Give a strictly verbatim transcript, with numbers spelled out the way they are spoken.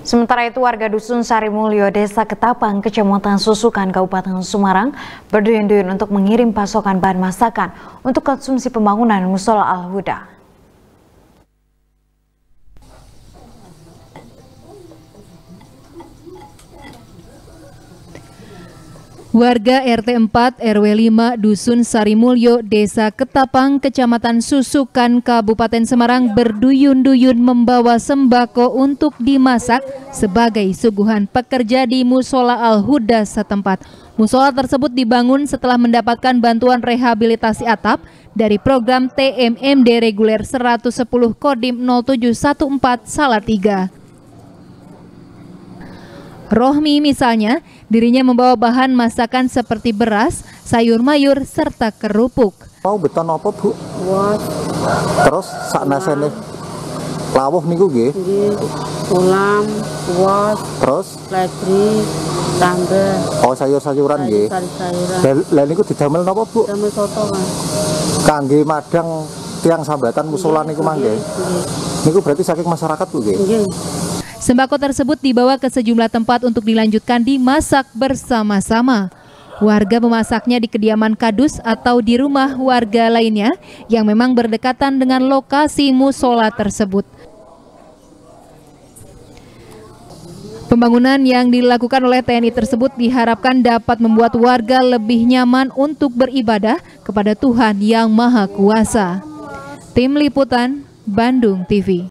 Sementara itu warga Dusun Sarimulyo, Desa Ketapang, Kecamatan Susukan, Kabupaten Semarang berduyun-duyun untuk mengirim pasokan bahan masakan untuk konsumsi pembangunan Mushola Al-Huda. Warga R T empat R W lima Dusun Sarimulyo, Desa Ketapang, Kecamatan Susukan, Kabupaten Semarang berduyun-duyun membawa sembako untuk dimasak sebagai suguhan pekerja di Mushola Al-Huda setempat. Mushola tersebut dibangun setelah mendapatkan bantuan rehabilitasi atap dari program T M M D reguler seratus sepuluh Kodim nol tujuh satu empat Salatiga. Rohmi misalnya, dirinya membawa bahan masakan seperti beras, sayur mayur, serta kerupuk. Mau beton apa, Bu? Was. Terus saknasene lawuh niku nggih? Nggih. Ulam, was. Terus ledri, sambel. Oh, sayur-sayuran nggih. Sayur-sayuran. Lah niku didamel napa, Bu? Damel soto, Mas. Kangge madang tiang sambatan Mushola niku mangke. Niku berarti saking masyarakat, Bu nggih? Nggih. Sembako tersebut dibawa ke sejumlah tempat untuk dilanjutkan dimasak bersama-sama. Warga memasaknya di kediaman kadus atau di rumah warga lainnya yang memang berdekatan dengan lokasi mushola tersebut. Pembangunan yang dilakukan oleh T N I tersebut diharapkan dapat membuat warga lebih nyaman untuk beribadah kepada Tuhan Yang Maha Kuasa. Tim Liputan, Bandung T V.